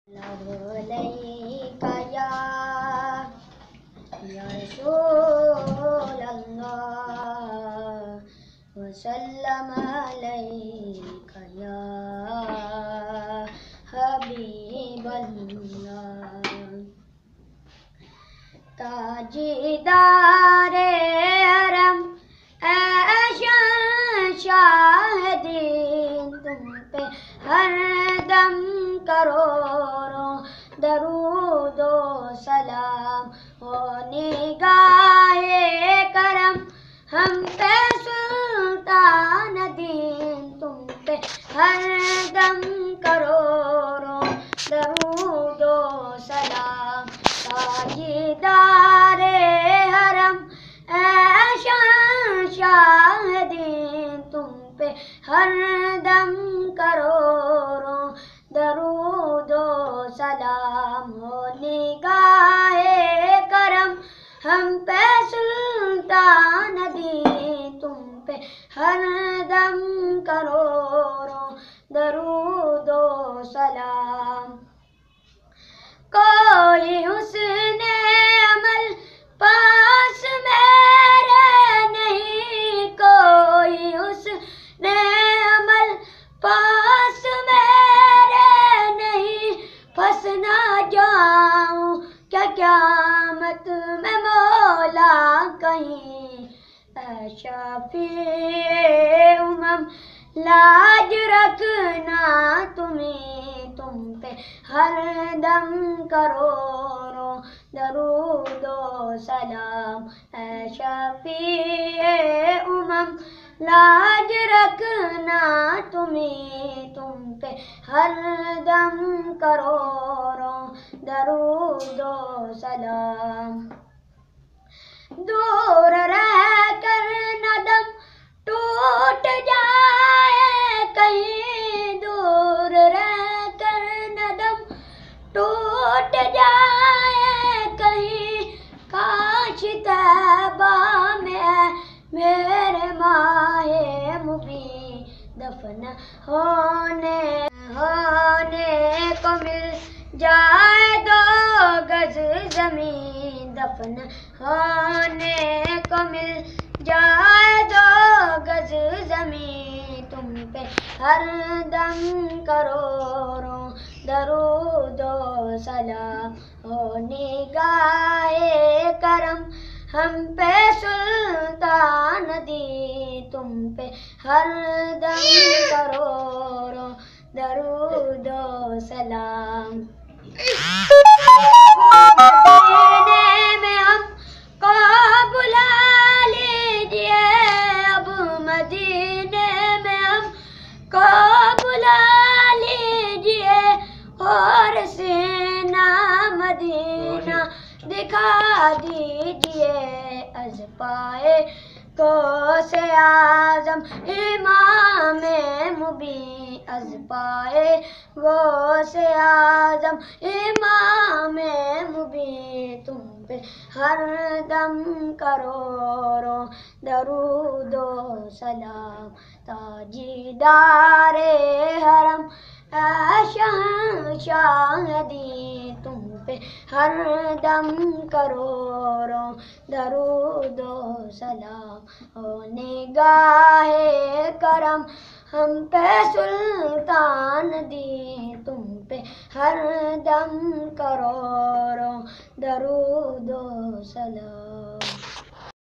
علیک یا رسول اللہ وسلم علیک یا حبیب اللہ تاجدار حرم اے شہنشاہ دین تم پہ ہر دم کروڑوں درود و سلام ہو نگاہ کرم ہم پہ سلطان دین تم پہ ہر دم کروڑوں درود و سلام تاجدار حرم اے شہنشاہ دین تم پہ ہر دم کروڑوں درود و سلام ہو نگاہ کرم ہم پہ سلطان دین تم پہ ہر دم کروڑوں درود و سلام کوئی حسن عمل پاس میرے نہیں کوئی حسن عمل پاس میرے نہیں پھنس نہ جاؤں کیا قیامت میں مولا کہیں اے شفیع امم لاج رکھنا تمہیں تم پہ ہر دم کروڑوں درود و سلام اے شفیع امم لاج رکھنا تمہیں تم پہ ہر دم کروڑوں درود و سلام دور رہ کر ندم ٹوٹ جائے کہیں دور رہ کر ندم ٹوٹ جائے کہیں کاش طیبہ میں میرے ماہ مبین دفن ہونے کو مل جائے 2 گز زمین دفن ہونے کو مل جائے 2 گز زمین تم پہ ہر دم کروڑوں درود و سلام ہو نگاہ کرم ہم پہ سلطان دی تم پہ ہر دم کروڑوں درود و سلام مدینے میں ہم کو بلا لیجئے اب مدینے میں ہم کو بلا لیجئے اور سینہ مدینہ دکھا دیجئے از پائے غوث اعظم امام مبین از پائے غوث اعظم امام مبین تم پہ ہر دم کروڑوں درود و سلام تاجدار حرم اے شہنشاہ دین تم پہ ہر دم کروڑوں درود و سلام ہو نگاہ کرم ہم پہ سلطان دین تم پہ ہر دم کروڑوں درود و سلام